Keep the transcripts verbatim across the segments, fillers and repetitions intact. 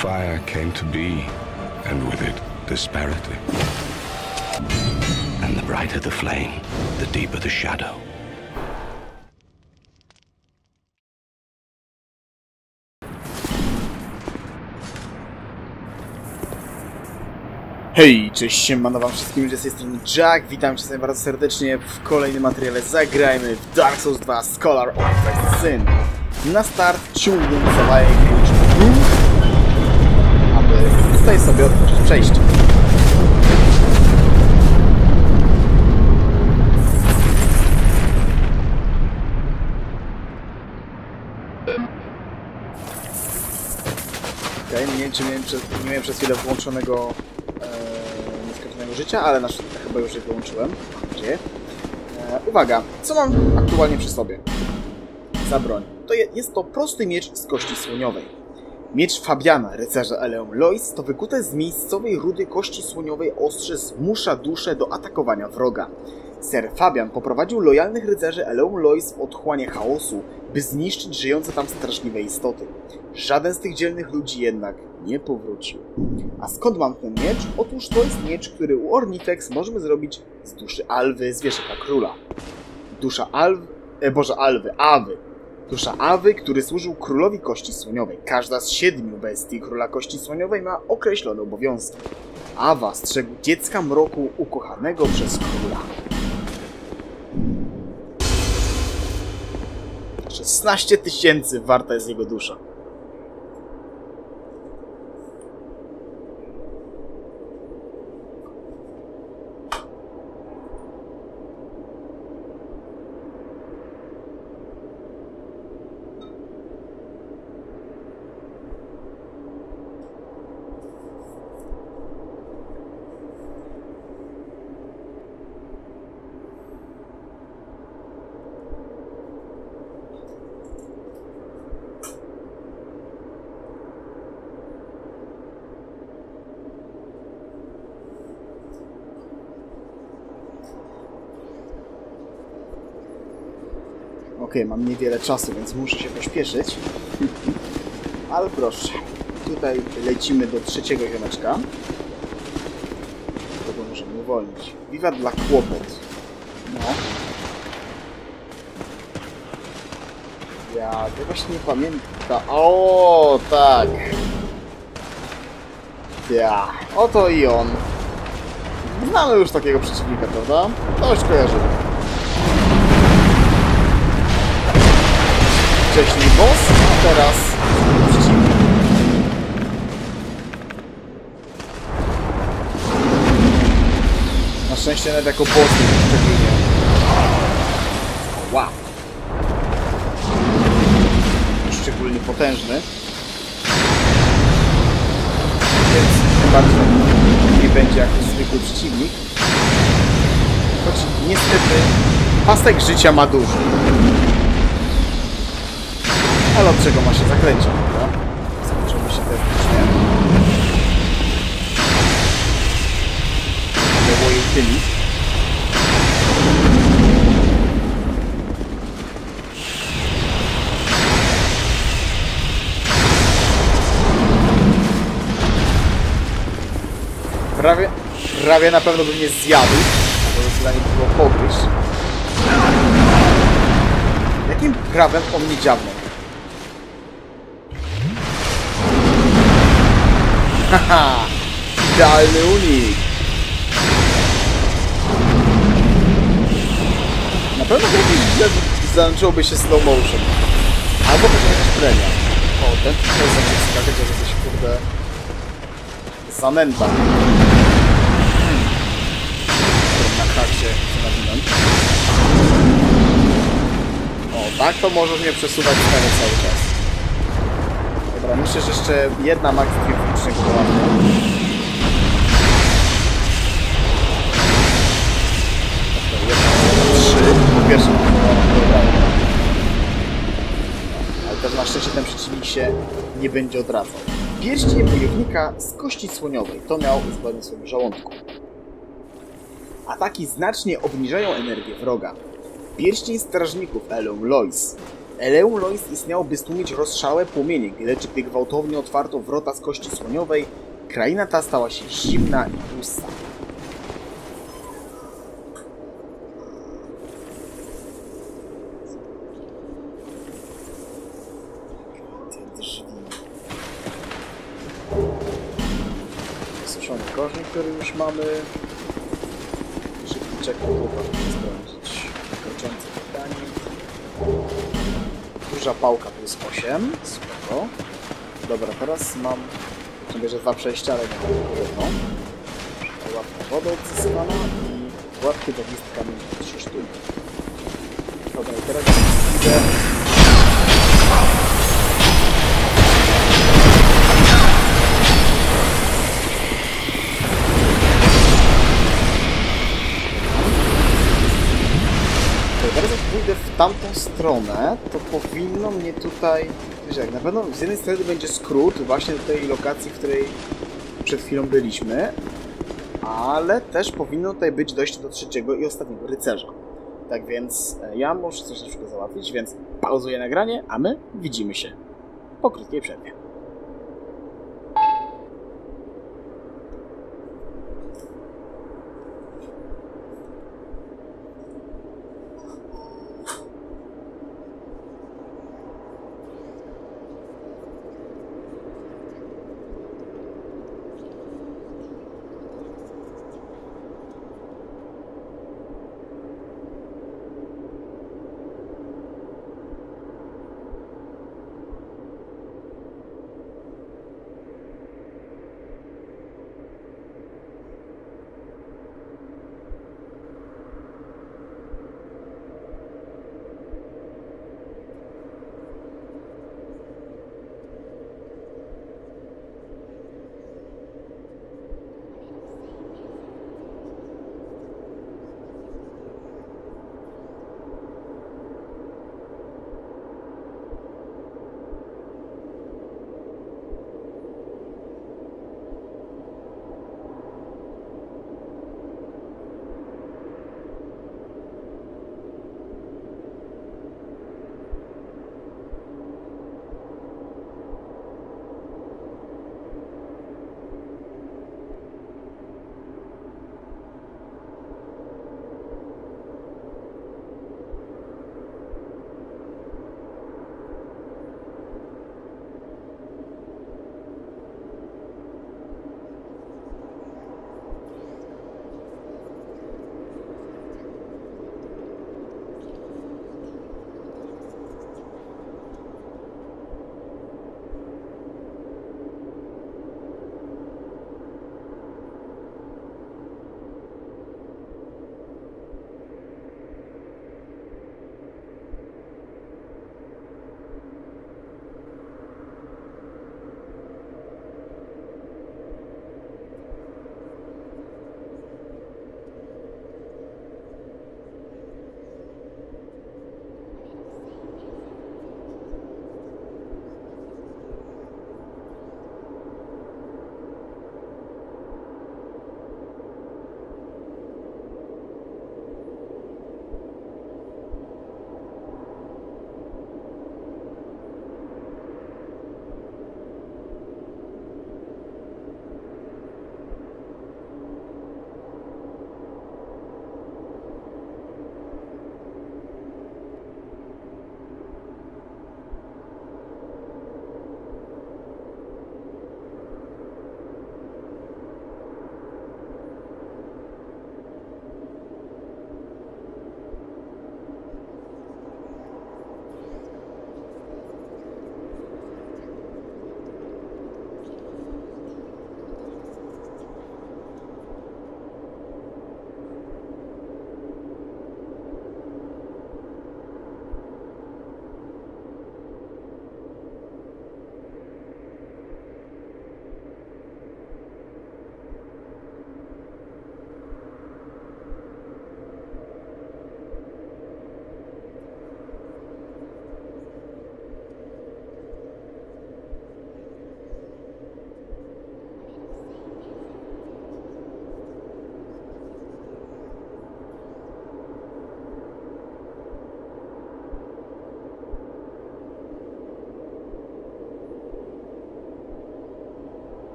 Fire came to be, and with it, disparity. And the brighter the flame, the deeper the shadow. Hej, cześć, siemano wam wszystkim, z tej strony Jack, witam cię bardzo serdecznie w kolejnym materiale. Zagrajmy w Dark Souls dwa Scholar of the Sin. Na start ciągnął Zawajek aby tutaj sobie otworzyć przejście. Okej, okay, nie wiem, czy miałem przez, nie miałem przez chwilę włączonego e, nieskończonego życia, ale na chyba już je wyłączyłem. Gdzie? E, uwaga, co mam aktualnie przy sobie? Za broń. To je, jest to prosty miecz z kości słoniowej. Miecz Fabiana, rycerza Eleum Lois, to wykute z miejscowej rudy kości słoniowej ostrze zmusza duszę do atakowania wroga. Ser Fabian poprowadził lojalnych rycerzy Eleum Lois w otchłanie chaosu, by zniszczyć żyjące tam straszliwe istoty. Żaden z tych dzielnych ludzi jednak nie powrócił. A skąd mam ten miecz? Otóż to jest miecz, który u Ornifex możemy zrobić z duszy Alwy z Wierzchołka Króla. Dusza Alwy... E, Boże, Alwy, Awy. Dusza Awy, który służył Królowi Kości Słoniowej. Każda z siedmiu bestii Króla Kości Słoniowej ma określone obowiązki. Awa strzegł dziecka mroku ukochanego przez Króla. szesnaście tysięcy warta jest jego dusza. Okej, okay, mam niewiele czasu, więc muszę się pośpieszyć. Ale proszę, tutaj lecimy do trzeciego ziomeczka. Kogo możemy uwolnić? Wiwat dla kłopot. No. Ja to właśnie nie pamiętam. O, tak. Ja, oto i on. Znamy już takiego przeciwnika, prawda? To już kojarzymy. Wcześniej boss, a teraz przeciwnik. Na szczęście nawet jako boss nie. Wow. Szczególnie potężny. Więc tym bardziej nie będzie jako zwykły przeciwnik. Choć niestety pasek życia ma duży. Ale od czego ma się zakręcić, prawda? Skończymy się technicznie. Wywołuję tymi. Prawie, prawie na pewno bym nie zjadł, bo zdecydowanie było pogryźć. Jakim prawem on mnie dziabnął? Haha! Idealny unik! Na pewno kiedyś załączyłoby się slow motion. Albo też jakaś premia. O, ten tutaj zaczął skakać, że coś kurde... zanęta. Hmm. Na haksie chcę nawinąć. O, tak to możesz mnie przesuwać stary cały czas. Dobra, myślę, że jeszcze jedna max kriticznego dołatnia. Trzy. Po pierwsze, dobra. Ale też na szczęście ten przeciwnik się nie będzie odradzał. Pierścień wojownika z kości słoniowej. To miał zgodnie w swoim żołądku. Ataki znacznie obniżają energię wroga. Pierścień strażników Eleum Lois. Eleulois istniał, by stłumić rozszałe płomienie, lecz gdy gwałtownie otwarto wrota z kości słoniowej, kraina ta stała się zimna i pusta. Suszony korzeń, który już mamy. Szybki czek, który możemy sprawdzić. Kroczące pytanie. Duża pałka plus osiem. Spoko. Dobra, teraz mam... Nie bierze dwa przejścia, ale nie mam tylko jedno. Łapka wodę odzyskana i łapki do listkami trzy sztuki. Dobra, i teraz widzę... Teraz jak pójdę w tamtą stronę, to powinno mnie tutaj... Wiesz jak, na pewno z jednej strony będzie skrót właśnie do tej lokacji, w której przed chwilą byliśmy, ale też powinno tutaj być dojście do trzeciego i ostatniego rycerza. Tak więc ja muszę coś na przykład załatwić, więc pauzuję nagranie, a my widzimy się po krótkiej przerwie.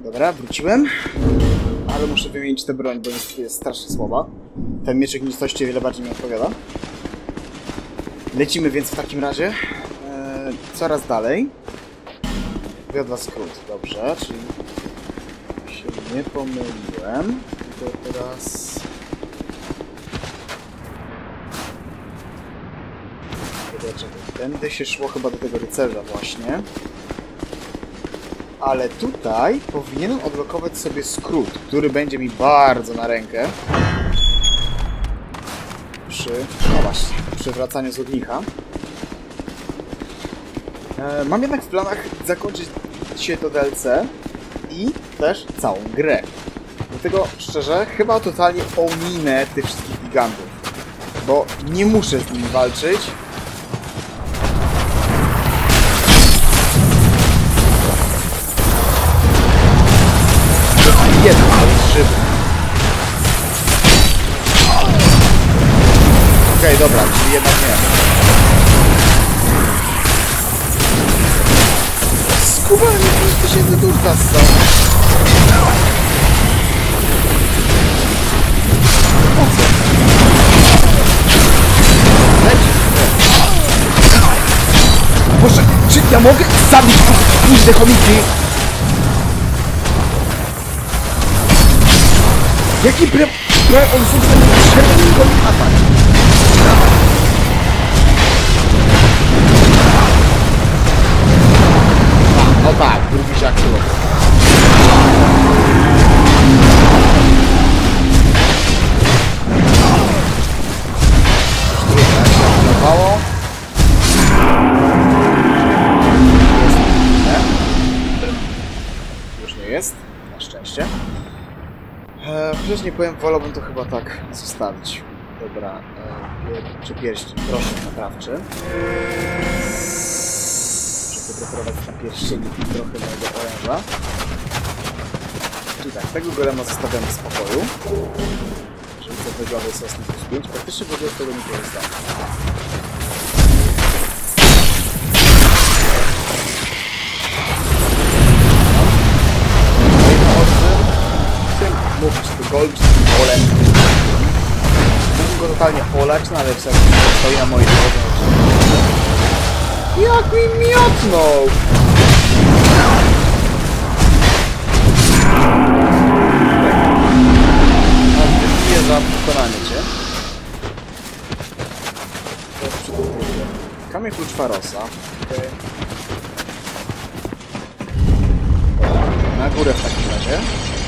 Dobra, wróciłem. Ale muszę wymienić tę broń, bo jest, jest strasznie słaba. Ten mieczek nicości o wiele bardziej mi odpowiada. Lecimy więc w takim razie e, coraz dalej. Wiodła skrót, dobrze, czyli się nie pomyliłem. Tylko teraz... Tędy się szło chyba do tego rycerza właśnie. Ale tutaj powinienem odblokować sobie skrót, który będzie mi bardzo na rękę. Przy, no właśnie, przy wracaniu z ognicha. E, mam jednak w planach zakończyć dzisiaj to D L C i też całą grę. Dlatego szczerze, chyba totalnie ominę tych wszystkich gigantów. Bo nie muszę z nimi walczyć. Jeden, ale jest żywy. Okej, okay, dobra, czyli jednak nie. Skubany mi pięć tysięcy dusz zassał. Po co? Leci. Boże, czy ja mogę zabić późne chomiki? Jaki pre... pre... on są w stanie średniego atak? A, no tak, drugi się aktywował. Już druga się aktywowało. Już nie jest, na szczęście. Chociaż nie powiem, wolałbym to chyba tak zostawić. Dobra, e, czy pierścień, proszę, naprawczy. Muszę preferować na pierścieni i trochę mojego oręża. Czyli tak, tego golema zostawiamy w spokoju. Żeby co wygląda sosny plus pięć, praktycznie w ogóle z tego nie korzystam. Mówić tu gold, czy tym golem. Mógłbym go totalnie olać, no ale jak stoi na mojej drodze. Jak mi miotnął! Dziękuję za pokonanie cię. Teraz przygotuję. Kamień klucz Farosa. Okay. Na górę w takim razie.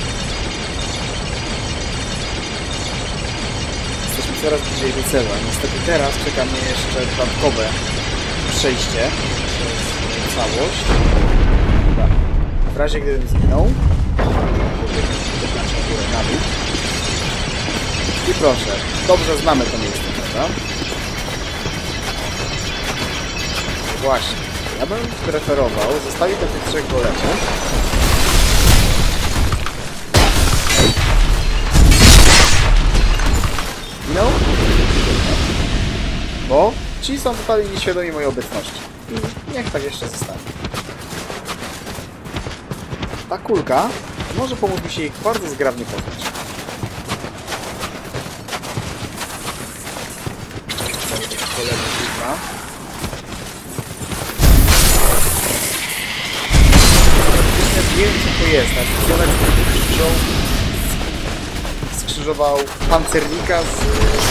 Coraz bliżej rycerza. Niestety teraz czeka mnie jeszcze dodatkowe przejście przez całość. Tak. W razie gdybym zginął, na górę, na dół. I proszę, dobrze znamy to miejsce, prawda? Właśnie. Ja bym preferował zostawić do tych trzech golemów. No, bo ci są totalnie nieświadomi mojej obecności. I niech tak jeszcze zostanie. Ta kulka może pomóc mi się ich bardzo zgrabnie pozbyć. Kolejna kulka. Nie wiem co to jest, ale pionek krzyżą skrzyżował pancernika z...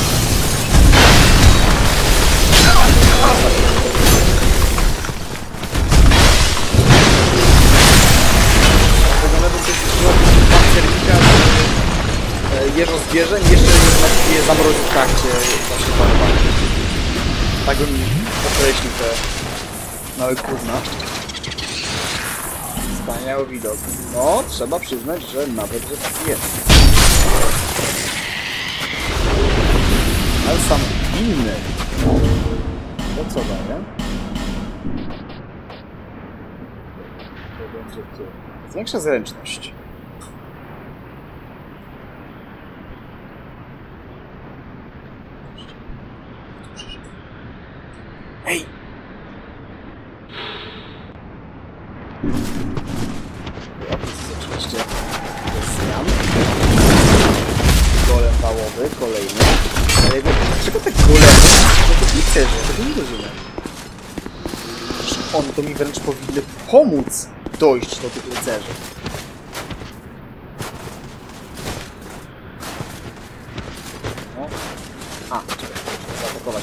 Wygląda to skrzyżował pancernika z jeżozbierzeń i jeszcze je zamroził w trakcie właśnie panowania. Tak bym określił te małe kurna. Wspaniały widok. No, trzeba przyznać, że nawet, że tak jest. Ale sam inny. To co daje? To będzie tu. Zwiększa zręczność. Hej! Ja to jest oczywiście one to mi wręcz powinny pomóc dojść do tych rycerzy. No. A, czekaj, muszę zaatakować.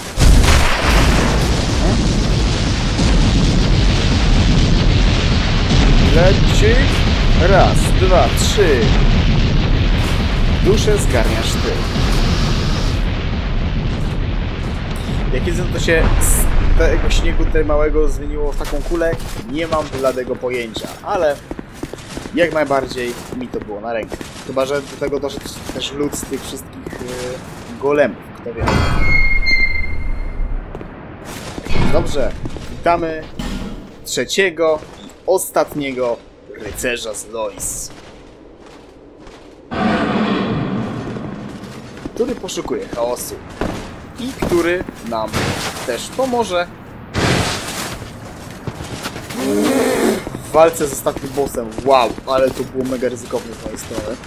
Leci. Raz, dwa, trzy. Duszę zgarniasz ty. Jak jedzą, to się z tego śniegu tutaj małego zmieniło w taką kulę, nie mam bladego pojęcia, ale jak najbardziej mi to było na rękę. Chyba że do tego doszedł też lód z tych wszystkich yy, golemów, kto wie. Dobrze, witamy trzeciego i ostatniego rycerza z Lois, który poszukuje chaosu i który nam też pomoże w walce z ostatnim bossem. Wow, ale to było mega ryzykowne z mojej strony.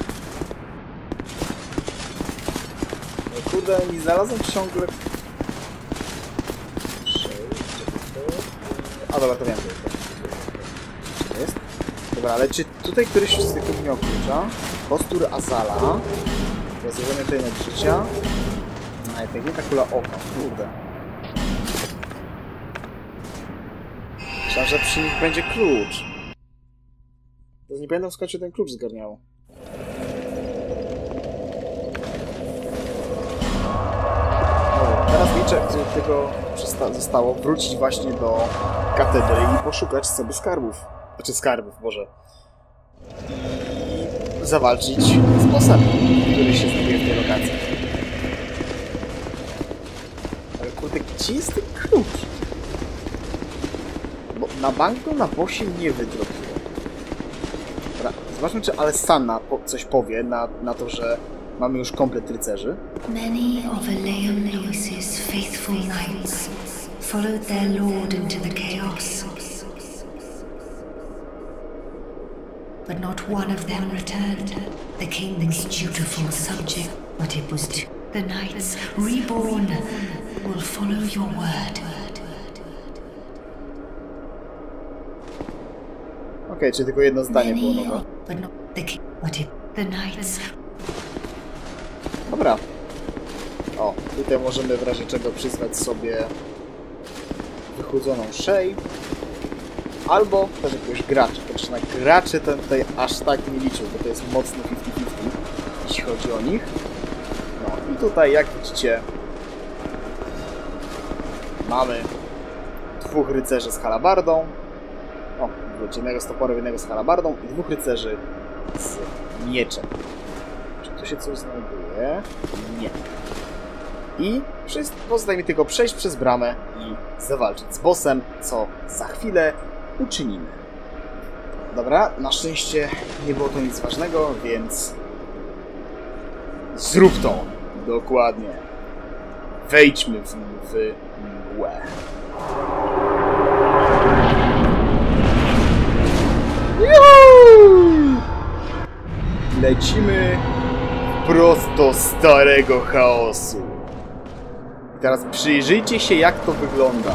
No kurde, nie znalazłem ciągle... A dobra, to wiem, co to jest. Dobra, ale czy tutaj któryś z tych miał klucza? Kostur Azala. Rozłożenie tutaj na życia. A i piękna kula oka, kurde. Myślałem, że przy nich będzie klucz. To nie pamiętam, skąd się ten klucz zgarniał. No, teraz liczę, co tylko zostało wrócić właśnie do katedry i poszukać sobie skarbów. Znaczy skarbów, Boże. I zawalczyć z bossem, który się znajduje w tej lokacji. Ale kurde, gdzie jest ten klucz? Bo na banku na bossie nie wydrobiło. Dobra, zobaczmy, czy Alessandra coś powie na, na to, że mamy już komplet rycerzy. Many of Elaine Lewis's faithful knights followed their lord into the chaos. But not one of them returned. The king's dutiful subject, but it was too. The knights, reborn, will follow your word. Okej, okay, czyli tylko jedno zdanie było nowe. But not the king, but it. The knights. Dobra. O, tutaj możemy w razie czego przyzwać sobie wychudzoną Shay. Albo też jakiegoś gracza. Chociaż na graczy ten tutaj aż tak nie liczył, bo to jest mocno pięćdziesiąt pięćdziesiąt, jeśli chodzi o nich. No i tutaj, jak widzicie, mamy dwóch rycerzy z halabardą. O, jednego z toporem, jednego z halabardą i dwóch rycerzy z mieczem. Czy tu się coś znajduje? Nie. I pozostaje mi tylko przejść przez bramę i zawalczyć z bossem, co za chwilę uczynimy. Dobra, na szczęście nie było to nic ważnego, więc zrób to! Dokładnie. Wejdźmy w, w mgłę. Juhu! Lecimy prosto starego chaosu. I teraz przyjrzyjcie się, jak to wygląda.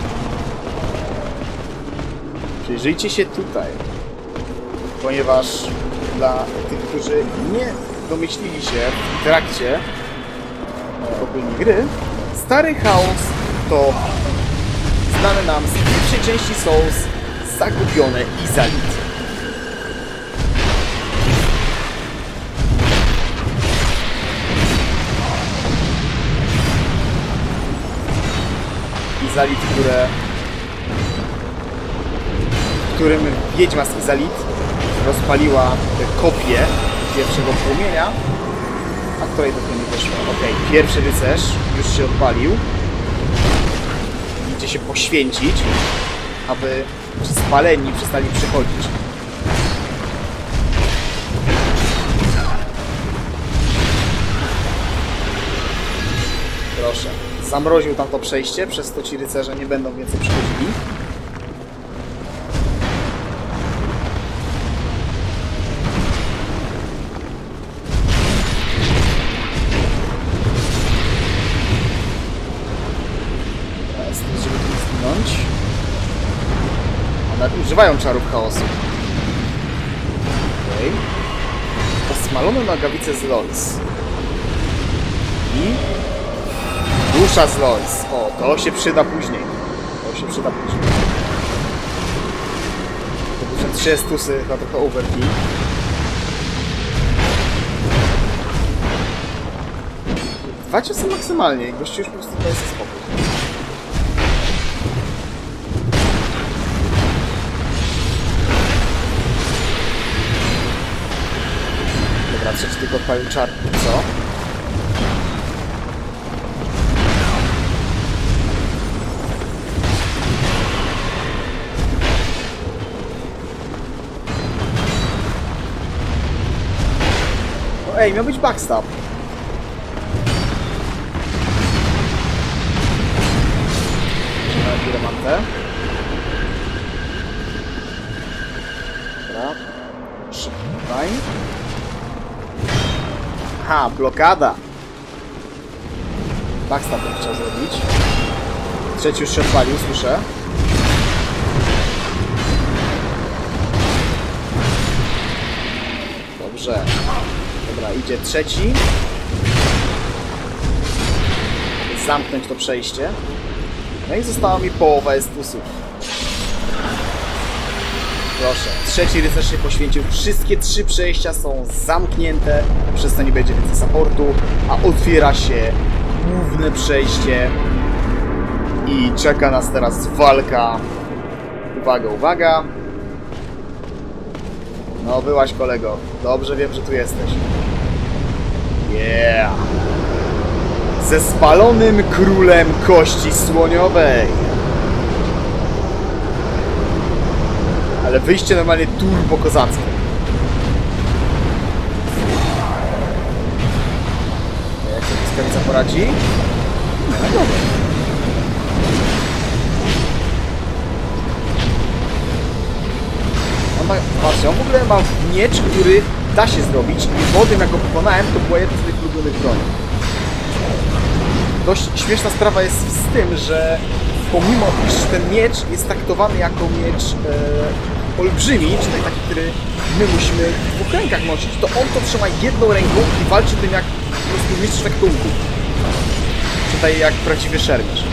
Przyjrzyjcie się tutaj. Ponieważ dla tych, którzy nie domyślili się w trakcie ogólnej gry, stary chaos to znany nam z pierwszej części Souls zagubione Izalit. Izalit, które w którym wiedźma z Izalit rozpaliła te kopie pierwszego płomienia, a której dopiero nie doszło. Okej, okay, pierwszy rycerz już się odpalił. Idzie się poświęcić, aby spaleni przestali przychodzić. Proszę. Zamroził tam to przejście, przez to ci rycerze nie będą więcej przychodzili. Teraz, żeby tu zginąć. używają czarów chaosu. Okej. Okay. Posmalone nogawice z Lois. I... dusza z Lois. O, to się przyda później. To się przyda później. To duże trzy stusy, chyba trochę overkill. Dwa ciosy maksymalnie i gościu już po prostu daje sobie spokój. Dobra, trzeci tylko odpalił czar, co? No ej, miał być backstab. Piromantę. Dobra. Szybkaj. Aha, blokada. Backstab bym chciał zrobić. Trzeci już się odpalił, słyszę. Dobrze. Dobra, idzie trzeci. Zamknąć to przejście. No i została mi połowa estusów. Proszę. Trzeci rycerz się poświęcił. Wszystkie trzy przejścia są zamknięte. Przez to nie będzie więcej supportu. A otwiera się główne przejście. I czeka nas teraz walka. Uwaga, uwaga. No, byłaś, kolego. Dobrze wiem, że tu jesteś. Yeah! Ze spalonym królem kości słoniowej. Ale wyjście normalnie turbo kozackie. Jak sobie Błyskawica poradzi? No dobra. On ma, patrzcie, on w ogóle ma miecz, który da się zrobić i po tym jak go pokonałem, to była jedna z tych ulubionych broni. Dość śmieszna sprawa jest z tym, że pomimo iż ten miecz jest traktowany jako miecz e, olbrzymi, czyli taki, który my musimy w dwóch rękach nosić, to on to trzyma jedną ręką i walczy tym jak po prostu mistrz taktunku. Tutaj jak prawdziwy szermierz.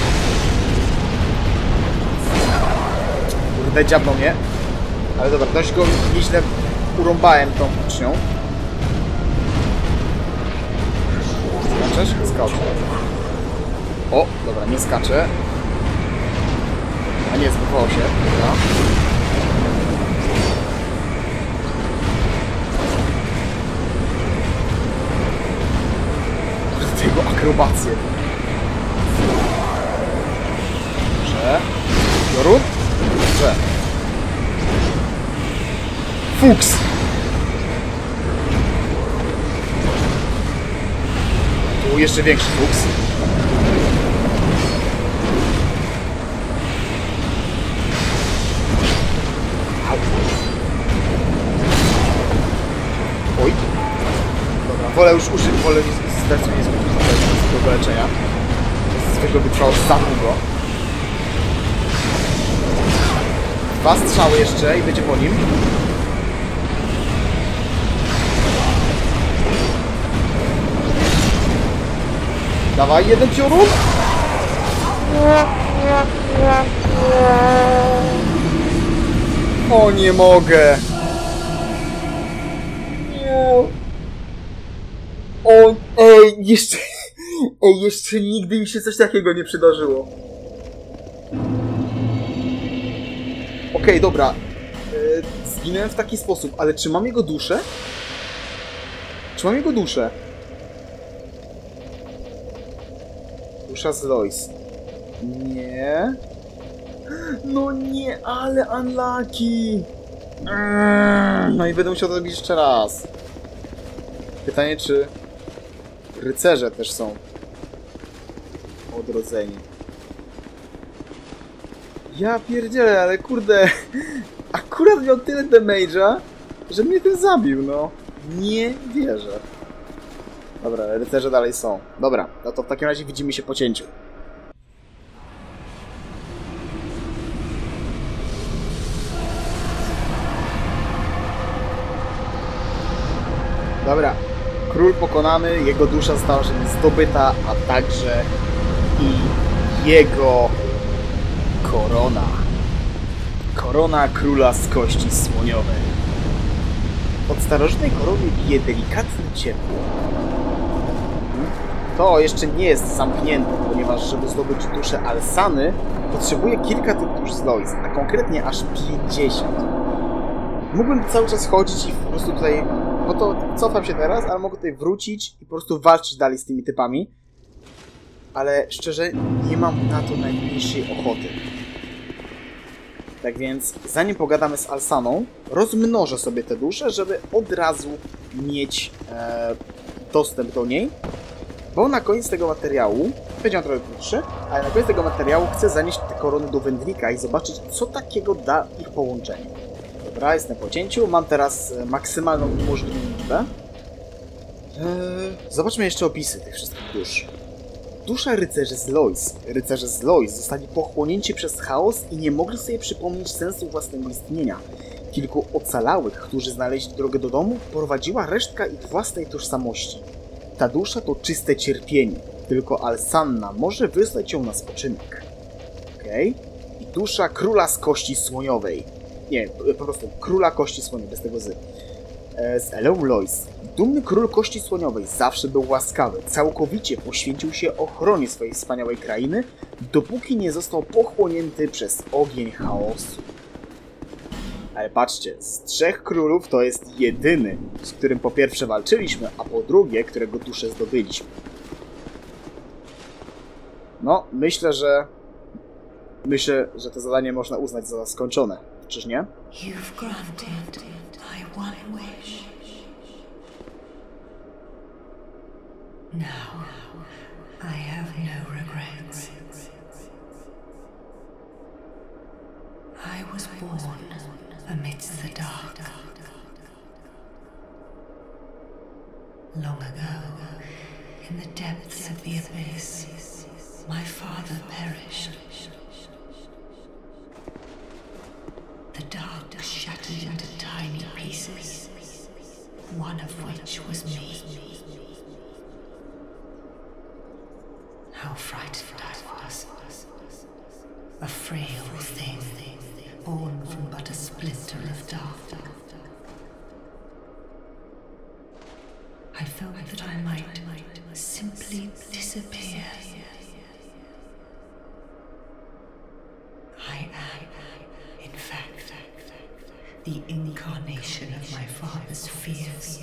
Kurde, dziabnął mnie. Ale dobra, dość go nieźle urąbałem tą ucznią. Skaczesz? Skaczę. O, dobra, nie skaczę. A nie, zbudowało się. Dobra. Tego akrobację. Dobrze. Jorun? Dobrze. Fuks! Tu jeszcze większy fuks. Oj. Dobra, wolę już użyć, wolę zdecydowanie nie skupić tego leczenia. Zwykle by trwało za długo. Dwa strzały jeszcze i będzie po nim. Dawaj, jeden piorun! O, nie mogę! Nie. O, ej, jeszcze... Ej, jeszcze nigdy mi się coś takiego nie przydarzyło. Okej, okay, dobra. E, zginąłem w taki sposób, ale czy mam jego duszę? Czy mam jego duszę? Dusza z Lois. Nie. No nie, ale unlucky. No i będę musiał to robić jeszcze raz. Pytanie, czy rycerze też są odrodzeni. Ja pierdzielę, ale kurde, akurat miał tyle damage'a, że mnie ten zabił, no. Nie wierzę. Dobra, rycerze dalej są. Dobra, no to w takim razie widzimy się po cięciu. Dobra. Król pokonany, jego dusza została zdobyta, a także i jego korona. Korona króla z kości słoniowej. Od starożytnej korony bije delikatne ciepło. To jeszcze nie jest zamknięte, ponieważ żeby zdobyć duszę Alsany, potrzebuje kilka tych dusz z Lois, a konkretnie aż pięćdziesiąt. Mógłbym cały czas chodzić i po prostu tutaj... No to cofam się teraz, ale mogę tutaj wrócić i po prostu walczyć dalej z tymi typami. Ale szczerze, nie mam na to najmniejszej ochoty. Tak więc, zanim pogadamy z Alsaną, rozmnożę sobie te dusze, żeby od razu mieć e, dostęp do niej. Bo na koniec tego materiału, będzie on trochę krótszy, ale na koniec tego materiału chcę zanieść te korony do Wędrika i zobaczyć, co takiego da ich połączenie. Dobra, jestem po cięciu, mam teraz maksymalną możliwą liczbę. Eee, zobaczmy jeszcze opisy tych wszystkich dusz. Dusza rycerzy z Lois. Rycerze z Lois zostali pochłonięci przez chaos i nie mogli sobie przypomnieć sensu własnego istnienia. Kilku ocalałych, którzy znaleźli drogę do domu, prowadziła resztka ich własnej tożsamości. Ta dusza to czyste cierpienie. Tylko Alsanna może wysłać ją na spoczynek. Okej. Okay. I dusza króla z kości słoniowej. Nie, po prostu króla kości słoniowej, bez tego zy. E, z Eleum Lois. Dumny król kości słoniowej zawsze był łaskawy. Całkowicie poświęcił się ochronie swojej wspaniałej krainy, dopóki nie został pochłonięty przez ogień chaosu. Ale patrzcie, z trzech królów to jest jedyny, z którym po pierwsze walczyliśmy, a po drugie, którego duszę zdobyliśmy. No, myślę, że... Myślę, że to zadanie można uznać za skończone. Czyż nie? You've granted my one wish. Now, I have no regrets. I was born amidst the dark. Long ago, in the depths of the abyss, my father perished. The dark shattered into tiny pieces, one of which was me. How frightened I was. A frail thing, born from but a splinter of dark. I felt that I might simply disappear. I am, in fact, the incarnation of my father's fears.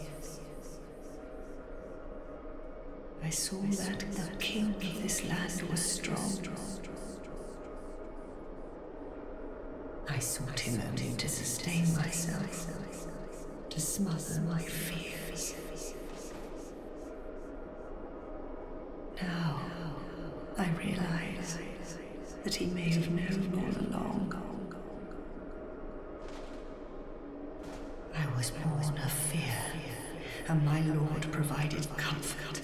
I saw that the king of this land was strong. I sought him only to sustain myself, to smother my fears. Now, I realize that he may have known all along. I was born of fear, and my lord provided comfort.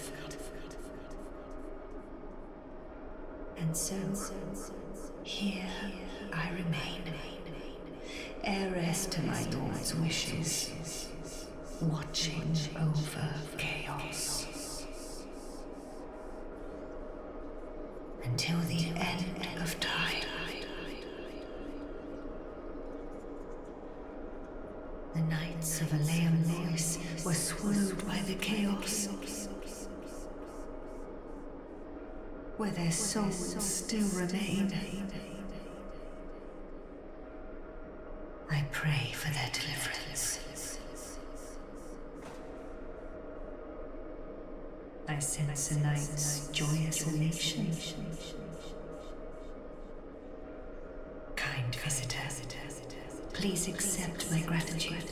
And so, here I remain, heiress to my lord's wishes, watching over chaos. Until the end of time. The knights of Eleum Lois were swallowed by the chaos, where their souls still remain. I pray for their deliverance. I sense a night's joyous elation. Kind visitor, please accept my gratitude.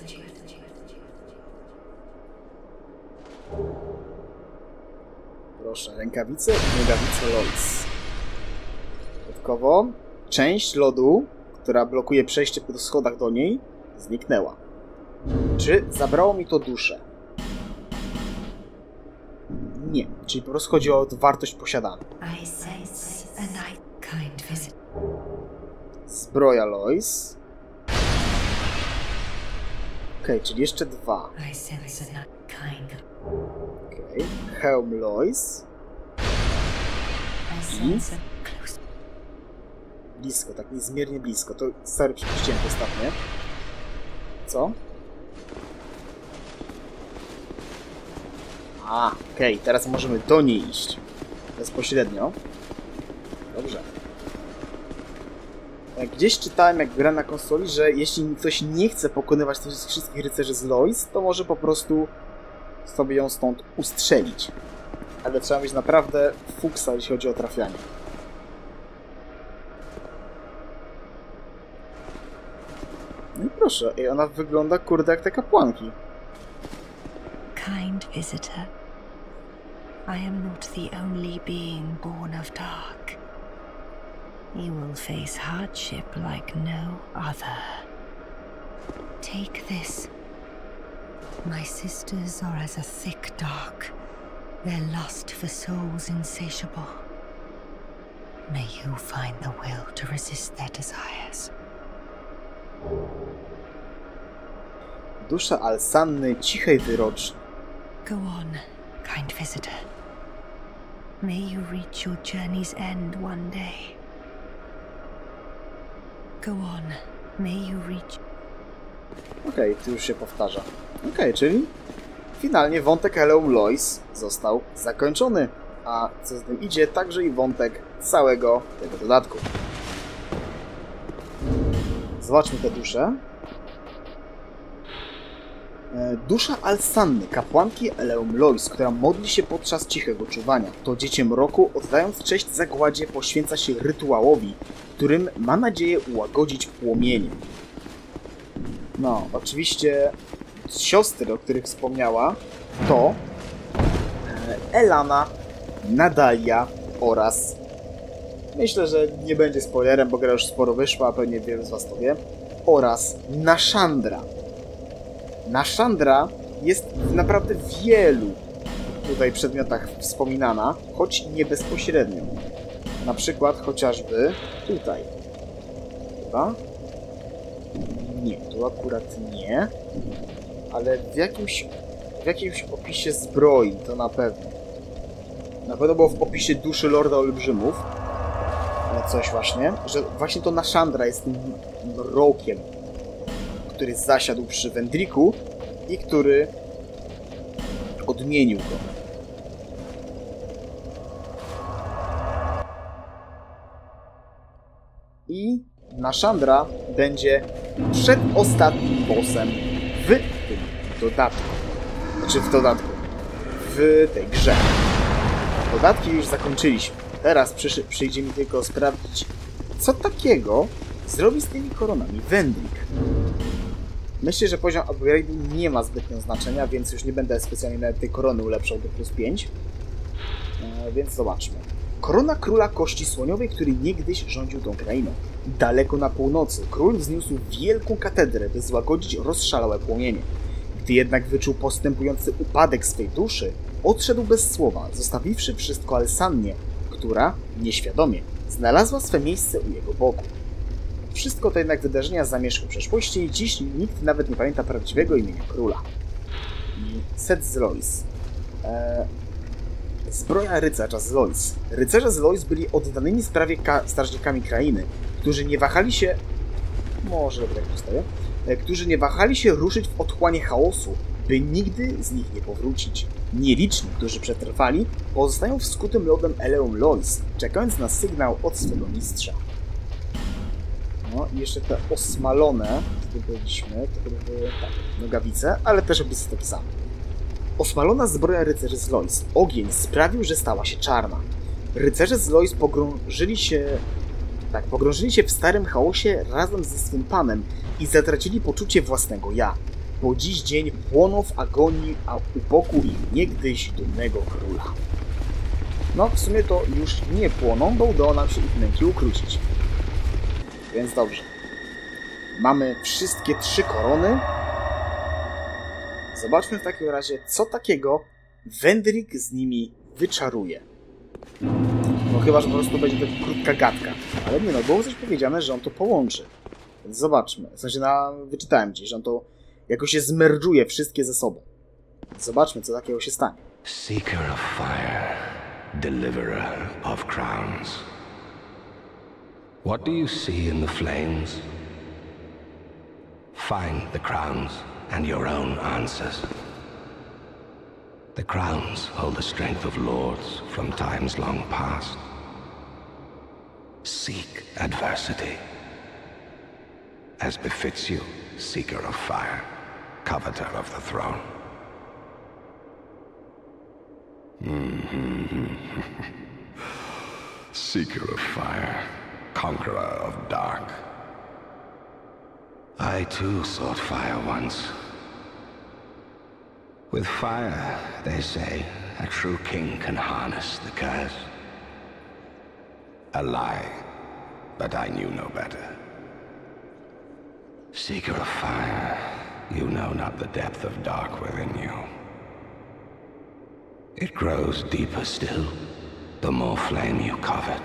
Proszę, rękawice i nogawice Lois. Dodatkowo, część lodu, która blokuje przejście po schodach do niej, zniknęła. Czy zabrało mi to duszę? Nie, czyli po prostu chodzi o wartość posiadaną. Zbroja Lois. okay, czyli jeszcze dwa. I sense a kind. Okej, okay. Hełm Lois. I sense a close. Blisko, tak niezmiernie blisko. To stary przypuściłem to ostatnie. Co? A, okej, okay. Teraz możemy do niej iść. Bezpośrednio. Dobrze. Gdzieś czytałem, jak gra na konsoli, że jeśli ktoś nie chce pokonywać tych wszystkich rycerzy z Lois, to może po prostu sobie ją stąd ustrzelić. Ale trzeba mieć naprawdę fuksa, jeśli chodzi o trafianie. No i proszę, i ona wygląda, kurde, jak te kapłanki. Kind visitor, I am not the only being born of dark. You will face hardship like no other. Take this. My sisters are as a thick dark, their lust for souls insatiable. May you find the will to resist their desires. Dusza Alsanny cichej wyroczni. Go on, kind visitor. May you reach your journey's end one day. Go on, may you reach... Okej, okay, to już się powtarza. Okej, okay, czyli finalnie wątek Eleum Lois został zakończony. A co z tym idzie, także i wątek całego tego dodatku. Zobaczmy te dusze. Dusza Alsanny, kapłanki Eleum Lois, która modli się podczas cichego czuwania. To dziecię mroku, oddając cześć zagładzie, poświęca się rytuałowi, którym ma nadzieję ułagodzić płomienie. No, oczywiście siostry, o których wspomniała, to Elana, Nadalia oraz... Myślę, że nie będzie spoilerem, bo gra już sporo wyszła, a pewnie wielu z was to wie. Oraz Nashandra. Nashandra jest w naprawdę wielu tutaj przedmiotach wspominana, choć nie bezpośrednio. Na przykład chociażby tutaj. Chyba? Nie, tu akurat nie. Ale w jakimś, w jakimś opisie zbroi to na pewno. Na pewno było w opisie duszy Lorda Olbrzymów. Coś właśnie, że właśnie to Nashandra jest tym mrokiem, który zasiadł przy Vendricku i który odmienił go. I Nashandra będzie przedostatnim bossem w tym dodatku. Znaczy w dodatku. W tej grze. Dodatki już zakończyliśmy. Teraz przy, przyjdzie mi tylko sprawdzić, co takiego zrobi z tymi koronami Vendrick. Myślę, że poziom upgrade'u nie ma zbytnio znaczenia, więc już nie będę specjalnie nawet tej korony ulepszał do plus pięć. E, więc zobaczmy. Korona Króla Kości Słoniowej, który niegdyś rządził tą krainą. Daleko na północy król wzniósł wielką katedrę, by złagodzić rozszalałe płomienie. Gdy jednak wyczuł postępujący upadek swej duszy, odszedł bez słowa, zostawiwszy wszystko Alsannie, która, nieświadomie, znalazła swe miejsce u jego boku. Wszystko to jednak wydarzenia z zamierzchu przeszłości i dziś nikt nawet nie pamięta prawdziwego imienia króla. I set z Lois. Eee, zbroja rycerza z Lois. Rycerze z Lois byli oddanymi sprawie strażnikami krainy, którzy nie wahali się... Może tak postawię. E, którzy nie wahali się ruszyć w otchłanie chaosu, by nigdy z nich nie powrócić. Nieliczni, którzy przetrwali, pozostają w skutym lodem Eleum Lois, czekając na sygnał od swego mistrza. No i jeszcze te osmalone, które byliśmy, to były tak, nogawice, ale też opisy taki sam. Osmalona zbroja rycerzy z Lois. Ogień sprawił, że stała się czarna. Rycerze z Lois pogrążyli się... Tak, pogrążyli się w starym chaosie razem ze swym panem i zatracili poczucie własnego ja. Po dziś dzień płoną w agonii, a u boku ich niegdyś dumnego króla. No, w sumie to już nie płoną, bo udało nam się ich męki ukrócić. Więc dobrze. Mamy wszystkie trzy korony. Zobaczmy w takim razie, co takiego Vendrick z nimi wyczaruje. No chyba, że po prostu będzie to krótka gadka. Ale nie no, było coś powiedziane, że on to połączy. Więc zobaczmy. W sensie na... wyczytałem gdzieś, że on to jako się zmerdżuje wszystkie ze sobą. Zobaczmy, co takiego się stanie. Seeker of fire, deliverer of crowns. What do you see in the flames? Find the crowns and your own answers. The crowns hold the strength of lords from times long past. Seek adversity, as befits you, seeker of fire, coveter of the throne. Seeker of fire, conqueror of dark. I too sought fire once. With fire, they say, a true king can harness the curse. A lie, but I knew no better. Seeker of fire, you know not the depth of dark within you. It grows deeper still, the more flame you covet.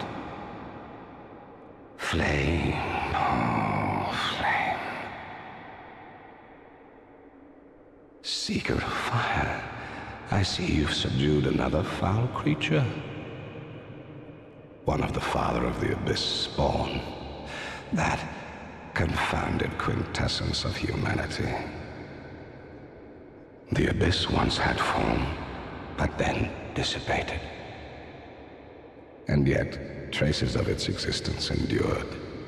Flame, oh, flame. Seeker of fire, I see you've subdued another foul creature. One of the father of the abyss spawn. That confounded quintessence of humanity. The abyss once had form, but then dissipated. And yet, traces of its existence endured.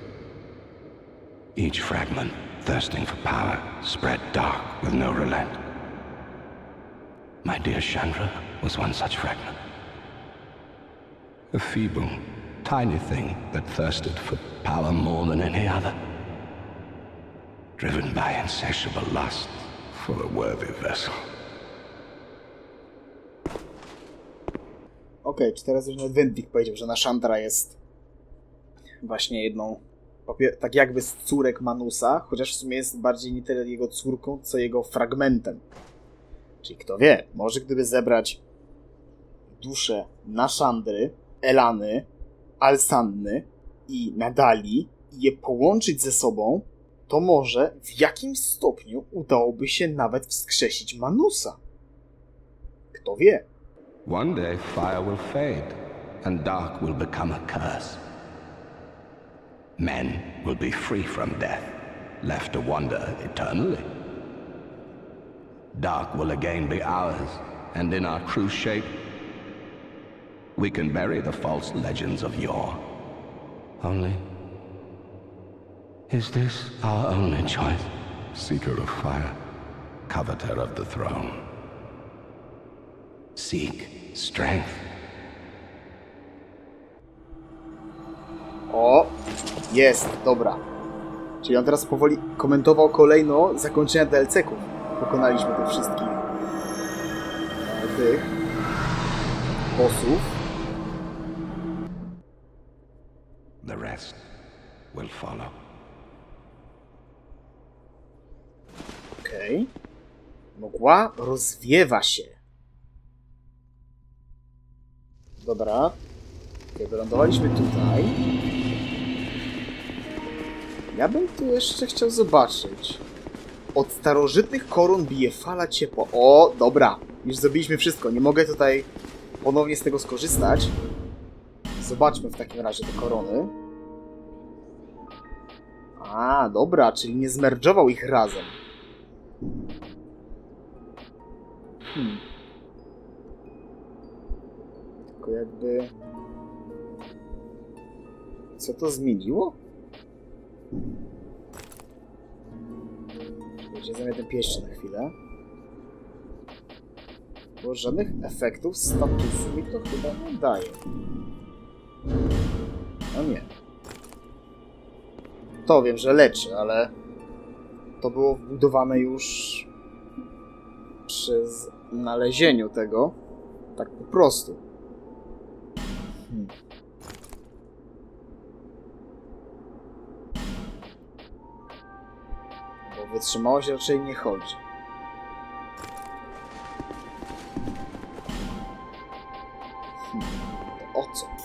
Each fragment, thirsting for power, spread dark with no relent. My dear Chandra was one such fragment. A feeble, tiny thing that thirsted for power more than any other. Driven by insatiable lust for a worthy vessel. Okej, okay, czy teraz już Wendick powiedział, że na Chandra jest właśnie jedną, tak jakby z córek Manusa, chociaż w sumie jest bardziej nie tyle jego córką, co jego fragmentem. Czyli kto wie, może gdyby zebrać duszę Nashandry, Elany, Alsanny i Nadali i je połączyć ze sobą, to może w jakimś stopniu udałoby się nawet wskrzesić Manusa. Kto wie? One day fire will fade, and dark will become a curse. Men will be free from death, left to wander eternally. Dark will again be ours, and in our true shape, we can bury the false legends of yore. Only, is this our only choice? Seeker of fire, coveter of the throne. Seek strength. O, jest, dobra. Czyli on teraz powoli komentował kolejno zakończenia D L C-ków. Pokonaliśmy tych wszystkich tych bossów. The rest will follow. Okej. Okay. Mgła rozwiewa się. Dobra. Okay, wylądowaliśmy tutaj. Ja bym tu jeszcze chciał zobaczyć. Od starożytnych koron bije fala ciepła. O, dobra. Już zrobiliśmy wszystko. Nie mogę tutaj ponownie z tego skorzystać. Zobaczmy w takim razie te korony. A, dobra, czyli nie zmerdżował ich razem. Hmm. Tylko jakby... Co to zmieniło? Czekajcie, ten pieszczy na chwilę. Bo żadnych efektów statusu mi to chyba nie daje. No nie. To wiem, że leczy, ale to było wbudowane już przy znalezieniu tego. Tak po prostu. Hmm. Bo wytrzymałość raczej nie chodzi. Hmm. To o co?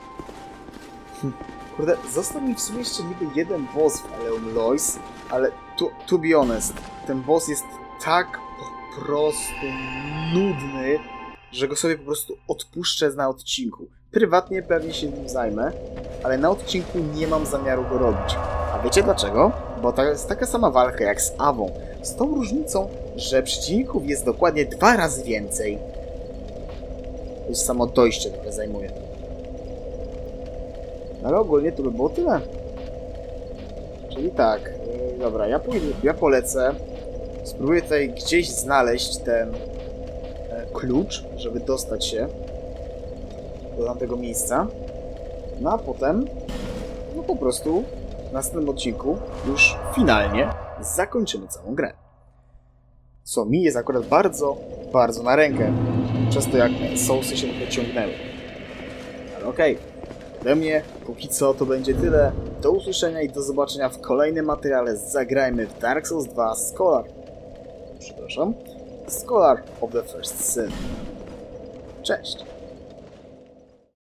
Hmm. Kurde, został mi w sumie jeszcze niby jeden boss w Aleum Lois, ale to, to be honest, ten boss jest tak po prostu nudny, że go sobie po prostu odpuszczę na odcinku. Prywatnie pewnie się nim zajmę, ale na odcinku nie mam zamiaru go robić. A wiecie dlaczego? Bo to jest taka sama walka jak z Awą. Z tą różnicą, że przeciwników jest dokładnie dwa razy więcej. To już samo dojście trochę zajmuje. Ale ogólnie to by było tyle. Czyli tak, yy, dobra, ja pójdę, ja polecę. Spróbuję tutaj gdzieś znaleźć ten e, klucz, żeby dostać się do tamtego miejsca. No a potem, no po prostu w następnym odcinku już finalnie zakończymy całą grę. Co mi jest akurat bardzo, bardzo na rękę. Przez to jak Soulsy się trochę ciągnęły. Ale okej. Okay. Ode mnie póki co to będzie tyle. Do usłyszenia i do zobaczenia w kolejnym materiale. Zagrajmy w Dark Souls dwa Scholar. Przepraszam. Scholar of the First Sin. Cześć.